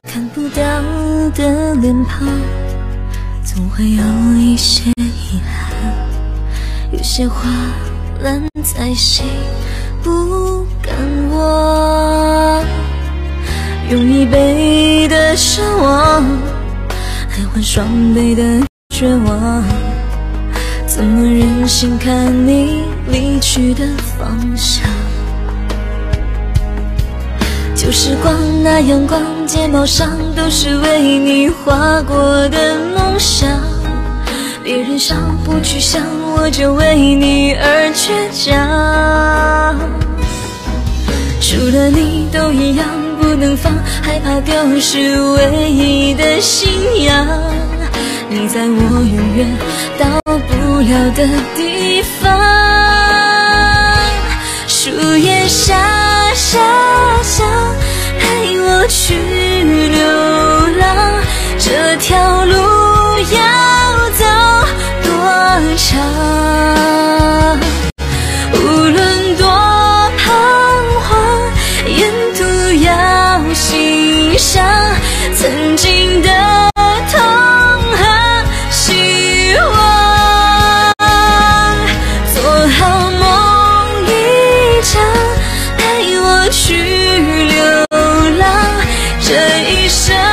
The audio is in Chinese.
看不到的脸庞，总会有一些遗憾，有些话烂在心，不敢忘。用1倍的奢望，来换双倍的绝望。怎么忍心看你离去的方向？旧时光那阳光，睫毛上都是为你画过的梦想。别人想不去想，我就为你而倔强。除了你都一样不能放，害怕丢失唯一的信仰。你在我永远到不了的地方，树叶下下下，陪我去流浪。这条路要走多长？无论多彷徨，沿途要欣赏曾经的痛和希望。做好梦一场，陪我去流浪。这一生